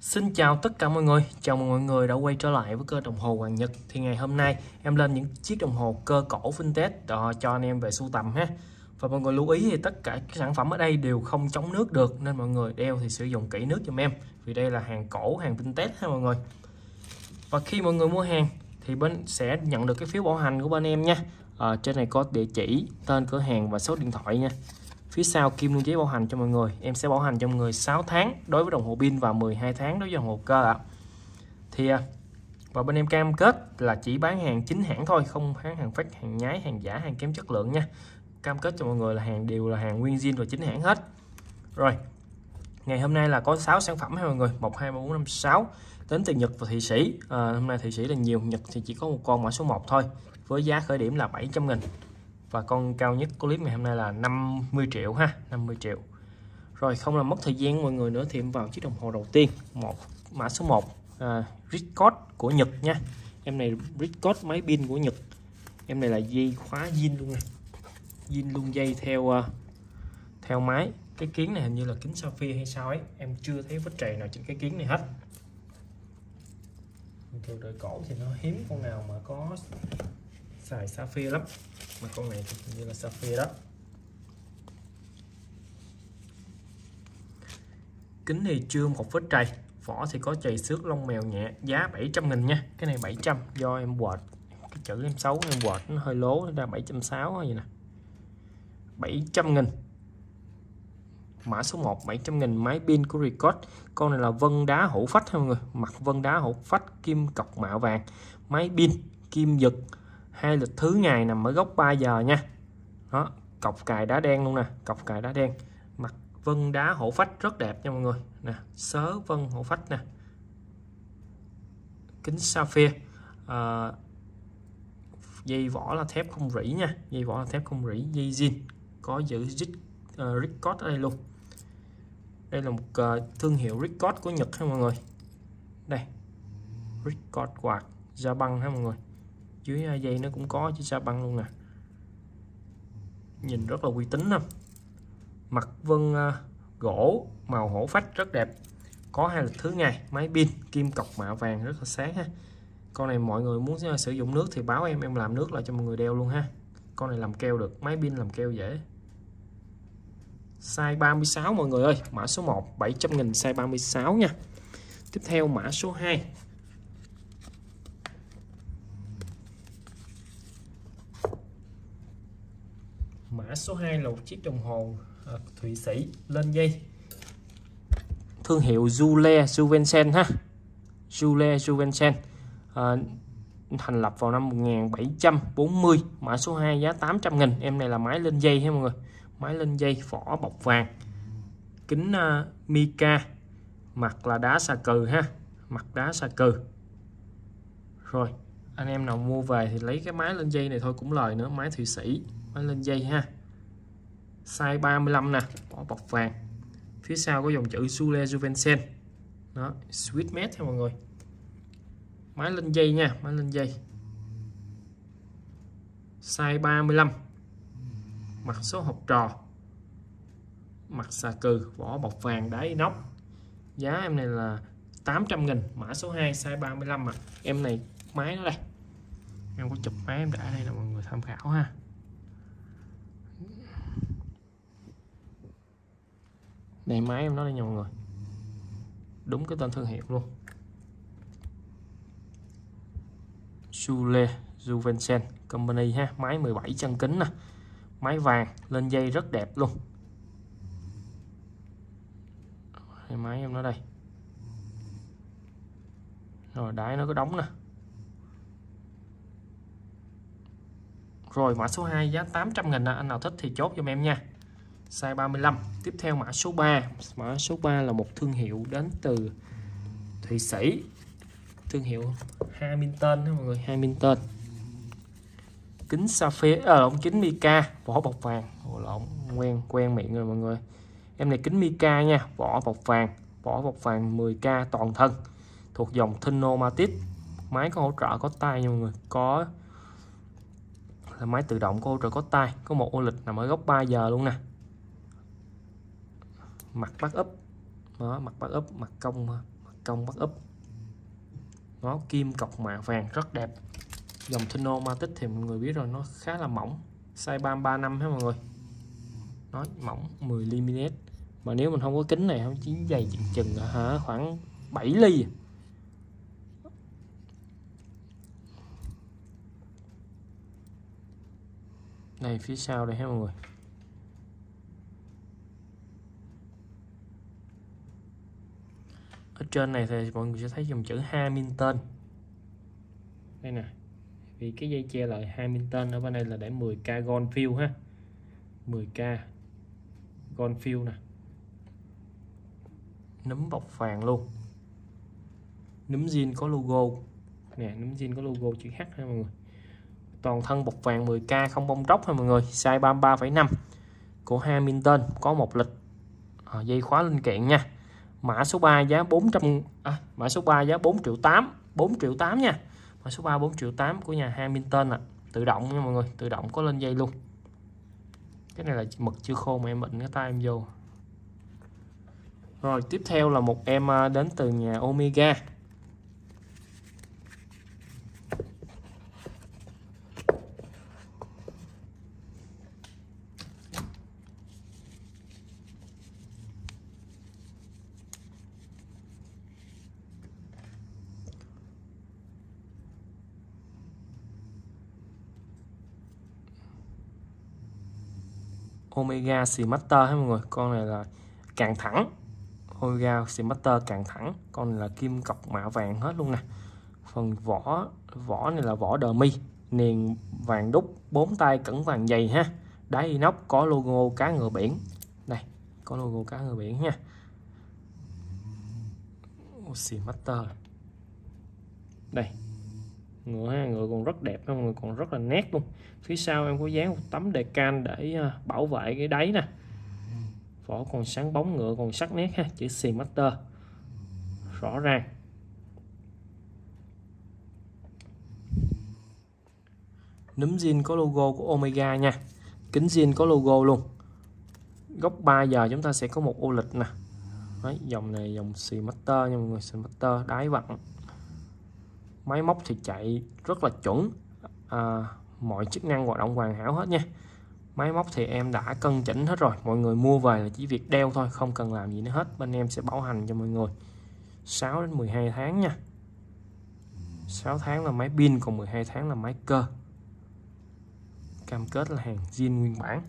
Xin chào tất cả mọi người, chào mừng mọi người đã quay trở lại với kênh đồng hồ Hoàng Nhật. Thì ngày hôm nay em lên những chiếc đồng hồ cơ cổ vintage cho anh em về sưu tầm ha. Và mọi người lưu ý thì tất cả các sản phẩm ở đây đều không chống nước được, nên mọi người đeo thì sử dụng kỹ nước giùm em, vì đây là hàng cổ, hàng vintage ha mọi người. Và khi mọi người mua hàng thì bên sẽ nhận được cái phiếu bảo hành của bên em nha. Trên này có địa chỉ, tên cửa hàng và số điện thoại nha. Phía sau kim luôn giấy bảo hành cho mọi người. Em sẽ bảo hành cho mọi người 6 tháng đối với đồng hồ pin và 12 tháng đối với đồng hồ cơ ạ. Thì và bên em cam kết là chỉ bán hàng chính hãng thôi, không bán hàng fake, hàng nhái, hàng giả, hàng kém chất lượng nha. Cam kết cho mọi người là hàng đều là hàng nguyên zin và chính hãng hết. Rồi, ngày hôm nay là có 6 sản phẩm ha mọi người, 1 2 3 4 5 6 đến từ Nhật và Thụy Sĩ. Hôm nay Thụy Sĩ là nhiều, Nhật thì chỉ có một con mã số 1 thôi, với giá khởi điểm là 700.000. Và con cao nhất của clip ngày hôm nay là 50 triệu ha, 50 triệu. Rồi không làm mất thời gian của mọi người nữa thì em vào chiếc đồng hồ đầu tiên, mã số 1 Ricord của Nhật nha. Em này Ricord máy pin của Nhật. Em này là dây khóa zin luôn nè. Zin luôn dây theo máy. Cái kiến này hình như là kính sapphire hay sao ấy, em chưa thấy vết trầy nào trên cái kiến này hết. Thường đời cổ thì nó hiếm con nào mà có xài sapphire lắm, mà con này thì như là sapphire đó. Kính thì chưa một vết trầy, vỏ thì có chày xước, lông mèo nhẹ, giá 700.000 nha. Cái này 700 do em quệt cái chữ em xấu, em quệt nó hơi lố, nó ra 760 vậy nè. 700.000. Mã số 1 700.000, máy pin của Ricord. Con này là vân đá hữu phách ha mọi người, mặt vân đá hữu phách, kim cọc mạ vàng, máy pin kim giật, 2 lịch thứ ngày nằm ở góc 3 giờ nha. Đó, cọc cài đá đen luôn nè, cọc cài đá đen, mặt vân đá hổ phách rất đẹp nha mọi người nè, sớ vân hổ phách nè, kính sapphire. Dây vỏ là thép không rỉ nha, dây vỏ là thép không rỉ, dây zin, có giữ Ricord ở đây luôn. Đây là một thương hiệu Ricord của Nhật ha mọi người. Đây Ricord quạt da băng ha mọi người, dưới dây nó cũng có chữ da băng luôn nè, nhìn rất là uy tín nè. Mặt vân gỗ màu hổ phách rất đẹp, có 2 lịch thứ ngày, máy pin kim cọc mạ vàng rất là sáng ha. Con này mọi người muốn sử dụng nước thì báo em làm nước lại cho mọi người đeo luôn ha. Con này làm keo được, máy pin làm keo dễ. Size 36 mọi người ơi, mã số 1 700.000, size 36 nha. Tiếp theo mã số 2. Mã số 2 là một chiếc đồng hồ Thụy Sĩ lên dây, thương hiệu Jule Juvensen ha. Jule Juvensen thành lập vào năm 1740, mã số 2 giá 800.000. Em này là máy lên dây ha mọi người, máy lên dây, vỏ bọc vàng, kính mica, mặt là đá xà cừ ha, mặt đá xà cừ. Rồi anh em nào mua về thì lấy cái máy lên dây này thôi cũng lời nữa, máy Thụy Sĩ, máy lên dây ha. Size 35 nè, vỏ bọc vàng, phía sau có dòng chữ Jule Juvensen đó, Swiss made nha mọi người. Máy lên dây nha, máy lên dây, size 35, mặt số học trò, mặt xà cừ, vỏ bọc vàng, đá inox. Giá em này là 800.000, mã số 2 size 35 mà. Em này máy nó đây, em có chụp máy em đã đây là mọi người tham khảo ha. Đây máy em nó đây nha mọi người, đúng cái tên thương hiệu luôn, Jule Juvensen Company ha. Máy 17 chân kính nè, máy vàng, lên dây rất đẹp luôn. Đây, máy em nó đây. Rồi đáy nó có đóng nè. Rồi mã số 2 giá 800.000, anh nào thích thì chốt giùm em nha. Size 35. Tiếp theo mã số 3. Mã số 3 là một thương hiệu đến từ Thụy Sĩ, thương hiệu Hamilton đó mọi người, Hamilton. Kính sapphire, kính mica, vỏ bọc vàng. Quen miệng rồi mọi người. Em này kính mica nha, vỏ bọc vàng 10K toàn thân, thuộc dòng Thermomatic. Máy có hỗ trợ có tay nha mọi người, có là máy tự động có hỗ trợ có tay, có một ô lịch nằm ở góc 3 giờ luôn nè. Mặt backup đó, mặt backup, mặt công bắt úp, nó kim cọc mạ vàng rất đẹp. Dòng Thermomatic thì mọi người biết rồi, nó khá là mỏng, size 35 ha mọi người, nó mỏng 10mm. Mà nếu mình không có kính này không chỉ dày chừng khoảng 7 ly. Đây phía sau đây ha mọi người. Ở trên này thì mọi người sẽ thấy dòng chữ Hamilton. Đây nè. Vì cái dây che lại Hamilton, ở bên đây là để 10k gold fill ha. 10k gold fill nè. Núm bọc vàng luôn. Núm zin có logo. Nè, núm zin có logo chữ H ha mọi người. Toàn thân bọc vàng 10k không bong tróc ha mọi người, size 33,5 của Hamilton, có một lịch. Dây khóa linh kiện nha. Mã số 3 giá 400 mã số 3 giá 4 triệu 8, 4 triệu 8 nha. Mã số 3 4 triệu 8 của nhà Hamilton tự động nha mọi người, tự động có lên dây luôn. Cái này là mực chưa khô mà em bệnh cái tay em vô. Rồi tiếp theo là một em đến từ nhà Omega. Omega Seamaster ha mọi người, con này là càng thẳng. Omega Seamaster càng thẳng, con này là kim cọc mạ vàng hết luôn nè. Phần vỏ này là vỏ đờ mi, niền vàng đúc, 4 tay cẩn vàng dày ha. Đáy inox có logo cá ngựa biển. Đây, có logo cá ngựa biển nha. Seamaster. Đây. Ngựa còn rất đẹp, mọi người, còn rất là nét luôn. Phía sau em có dán một tấm decal để bảo vệ cái đáy nè. Vỏ còn sáng bóng, ngựa còn sắc nét ha, chữ Seamaster rõ ràng. Núm zin có logo của Omega nha. Kính zin có logo luôn. Góc 3 giờ chúng ta sẽ có một ô lịch nè. Đấy, dòng này dòng Seamaster nha mọi người, Seamaster đáy vặn. Máy móc thì chạy rất là chuẩn, mọi chức năng hoạt động hoàn hảo hết nha. Máy móc thì em đã cân chỉnh hết rồi, mọi người mua về là chỉ việc đeo thôi, không cần làm gì nữa hết. Bên em sẽ bảo hành cho mọi người 6 đến 12 tháng nha. 6 tháng là máy pin, còn 12 tháng là máy cơ. Cam kết là hàng zin nguyên bản.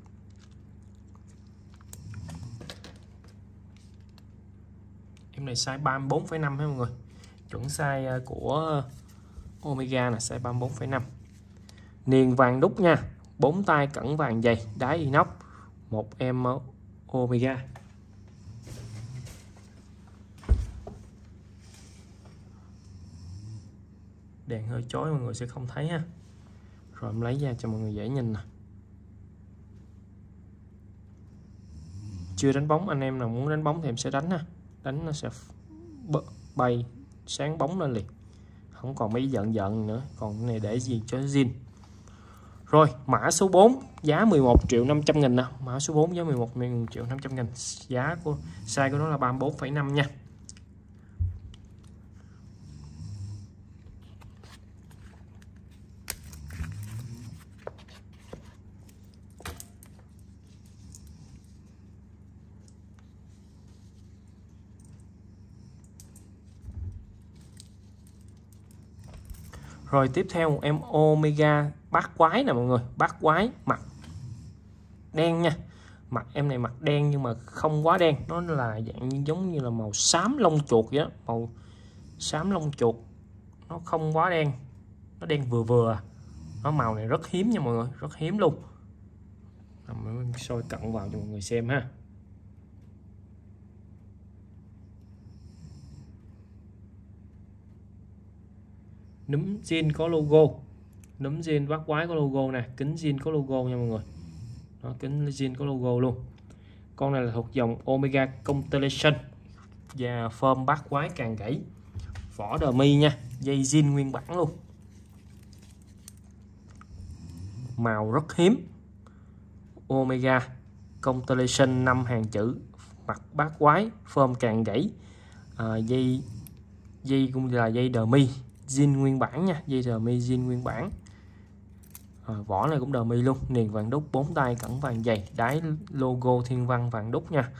Em này size 34,5 ha mọi người. Chuẩn size của Omega là size 34,5. Niền vàng đúc nha, 4 tay cẩn vàng dày, đáy inox, một em Omega. Đèn hơi chói mọi người sẽ không thấy ha. Rồi em lấy ra cho mọi người dễ nhìn nè. Chưa đánh bóng, anh em nào muốn đánh bóng thì em sẽ đánh ha. Đánh nó sẽ bay sáng bóng lên liền, không còn mấy giận nữa. Còn cái này để gì cho zin. Rồi mã số 4 giá 11.500.000 nè. Mã số 4 giá 11.500.000, giá của size của nó là 34,5 nha. Rồi tiếp theo một em Omega bát quái nè mọi người, bát quái mặt đen nha. Mặt em này mặt đen nhưng mà không quá đen, nó là dạng giống như là màu xám lông chuột vậy đó, màu xám lông chuột, nó không quá đen, nó đen vừa vừa. Nó màu này rất hiếm nha mọi người, rất hiếm luôn. Mình soi cận vào cho mọi người xem ha. Núm zin có logo, núm zin bát quái có logo nè, kính zin có logo nha mọi người. Đó, kính zin có logo luôn. Con này là thuộc dòng Omega Constellation và form bát quái càng gãy, vỏ đờ mi nha, dây zin nguyên bản luôn. Màu rất hiếm. Omega Constellation 5 hàng chữ, mặt bát quái, form càng gãy, Dây cũng là dây dummy zin nguyên bản nha, dây dummy zin nguyên bản. Vỏ này cũng dummy luôn, niền vàng đúc, 4 tay cẩn vàng dày, đáy logo thiên văn vàng đúc nha.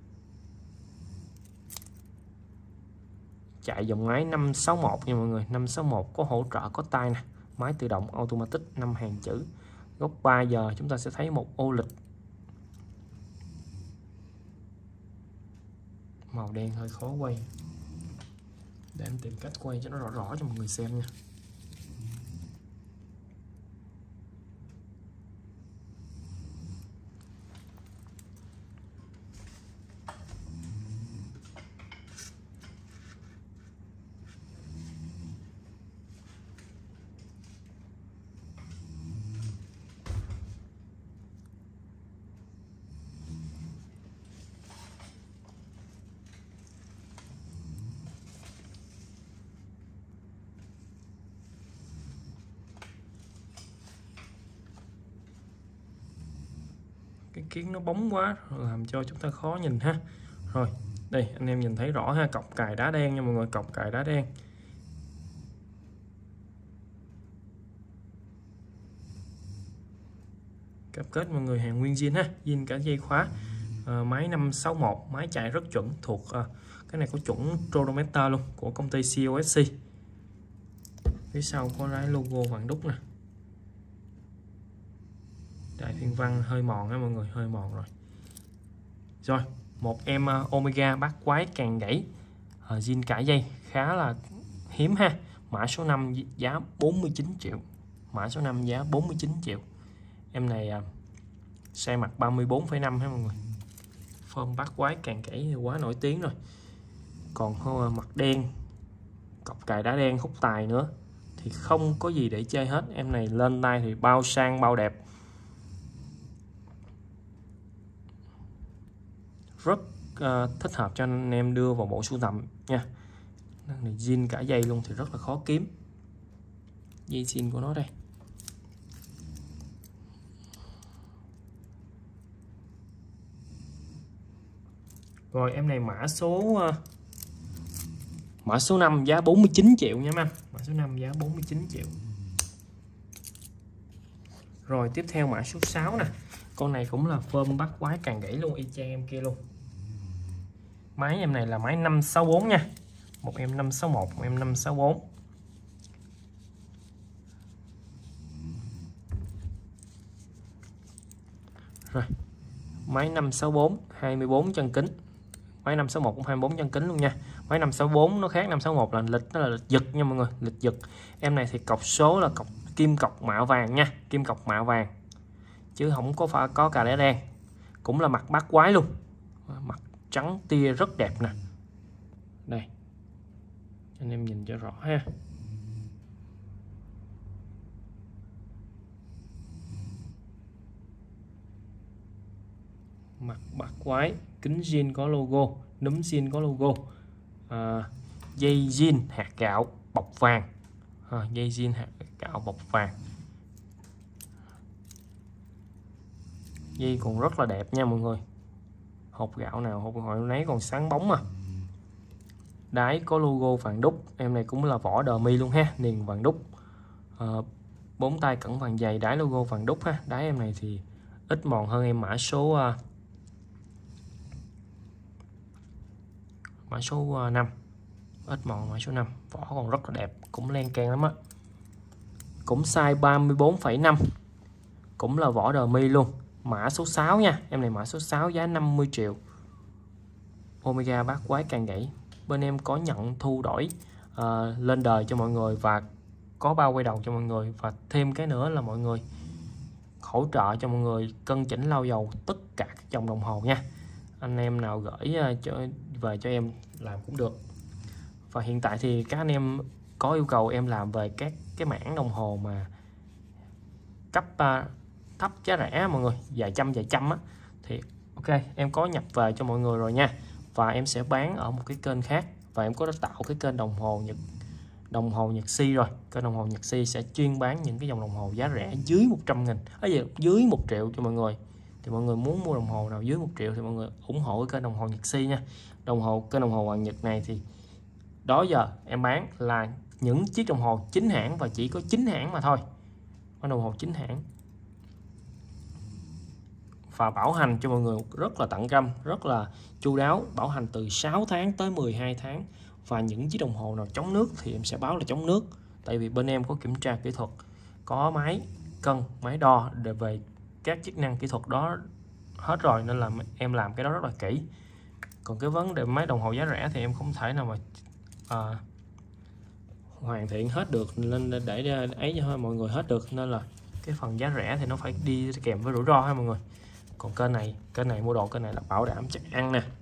Chạy dòng máy 561 nha mọi người, 561 có hỗ trợ có tay nè, máy tự động automatic, 5 hàng chữ. Góc 3 giờ chúng ta sẽ thấy một ô lịch màu đen hơi khó quay, để em tìm cách quay cho nó rõ rõ cho mọi người xem nha. Cái kiến nó bóng quá làm cho chúng ta khó nhìn ha. Rồi đây anh em nhìn thấy rõ ha, cọc cài đá đen nha mọi người, cọc cài đá đen. Cáp kết mọi người hàng nguyên zin ha, zin cả dây khóa. Máy 561, máy chạy rất chuẩn, thuộc cái này có chuẩn Trodometer luôn của công ty COSC. Phía sau có cái logo vàng đúc nè, đại thiên văn hơi mòn á mọi người, hơi mòn rồi. Rồi một em Omega bát quái càng gãy, zin cả dây, khá là hiếm ha. Mã số 5 giá 49 triệu, mã số 5 giá 49 triệu. Em này size mặt 34,5 ha mọi người. Form bát quái càng gãy thì quá nổi tiếng rồi. Còn mặt đen, cọc cài đá đen, hút tài nữa thì không có gì để chơi hết. Em này lên tay thì bao sang bao đẹp, rất thích hợp cho anh em đưa vào bộ sưu tầm nha. Này zin cả dây luôn thì rất là khó kiếm. Dây zin của nó đây. Rồi em này mã số 5 giá 49 triệu nha anh. Mã số 5 giá 49 triệu. Rồi tiếp theo mã số 6 nè. Con này cũng là phơm bắt quái càng gãy luôn, y chang em kia luôn. Máy em này là máy 564 nha. Một em 561, một em 564. Rồi. Máy 564 24 chân kính. Máy 561 cũng 24 chân kính luôn nha. Máy 564 nó khác 561 là lịch, nó là lịch giật nha mọi người, lịch giật. Em này thì cọc số là cọc kim cọc mạ vàng nha, kim cọc mạ vàng. Chứ không có cà đá đen. Cũng là mặt bát quái luôn. Mặt trắng tia rất đẹp nè. Đây. Anh em nhìn cho rõ ha. Mặt bát quái, kính zin có logo, núm zin có logo. Dây zin hạt gạo bọc vàng. Dây zin hạt gạo bọc vàng. Dây còn rất là đẹp nha mọi người. Hộp gạo nào hộp gọi nấy còn sáng bóng mà. Đáy có logo vàng đúc. Em này cũng là vỏ dummy luôn ha, niền vàng đúc. 4 tay cẩn vàng dày, đáy logo vàng đúc ha. Đáy em này thì ít mòn hơn em mã số 5. Ít mòn mã số 5. Vỏ còn rất là đẹp, cũng len keng lắm á. Cũng size 34,5. Cũng là vỏ dummy luôn. Mã số 6 nha. Em này mã số 6 giá 50 triệu. Omega bát quái càng gãy. Bên em có nhận thu đổi lên đời cho mọi người và có bao quay đầu cho mọi người, và thêm cái nữa là mọi người hỗ trợ cho mọi người cân chỉnh lau dầu tất cả các dòng đồng hồ nha. Anh em nào gửi về cho em làm cũng được. Và hiện tại thì các anh em có yêu cầu em làm về các cái mảng đồng hồ mà cấp thấp giá rẻ mọi người, vài trăm á, thì ok em có nhập về cho mọi người rồi nha. Và em sẽ bán ở một cái kênh khác, và em có tạo cái kênh đồng hồ Nhật Si rồi. Kênh đồng hồ Nhật Si sẽ chuyên bán những cái dòng đồng hồ giá rẻ dưới 100.000, dưới 1 triệu cho mọi người. Thì mọi người muốn mua đồng hồ nào dưới 1 triệu thì mọi người ủng hộ cái kênh đồng hồ Nhật Si nha. Kênh đồng hồ Hoàng Nhật này thì đó giờ em bán là những chiếc đồng hồ chính hãng và chỉ có 9 hãng mà thôi. Có đồng hồ chính hãng và bảo hành cho mọi người rất là tận tâm, rất là chu đáo, bảo hành từ 6 tháng tới 12 tháng. Và những chiếc đồng hồ nào chống nước thì em sẽ báo là chống nước, tại vì bên em có kiểm tra kỹ thuật, có máy cân, máy đo để về các chức năng kỹ thuật đó hết rồi, nên là em làm cái đó rất là kỹ. Còn cái vấn đề máy đồng hồ giá rẻ thì em không thể nào mà hoàn thiện hết được, nên để ấy cho mọi người hết được, nên là cái phần giá rẻ thì nó phải đi kèm với rủi ro ha mọi người. Còn kênh này mua đồ kênh này là bảo đảm chắc ăn nè.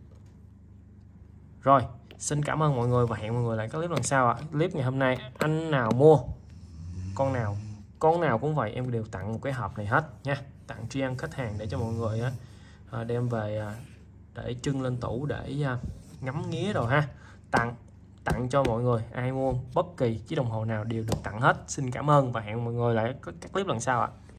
Rồi, xin cảm ơn mọi người và hẹn mọi người lại các clip lần sau ạ. Clip ngày hôm nay anh nào mua con nào cũng vậy, em đều tặng một cái hộp này hết nha, tặng tri ân khách hàng để cho mọi người đem về để trưng lên tủ để ngắm nghía rồi ha. Tặng cho mọi người, ai mua bất kỳ chiếc đồng hồ nào đều được tặng hết. Xin cảm ơn và hẹn mọi người lại các clip lần sau ạ.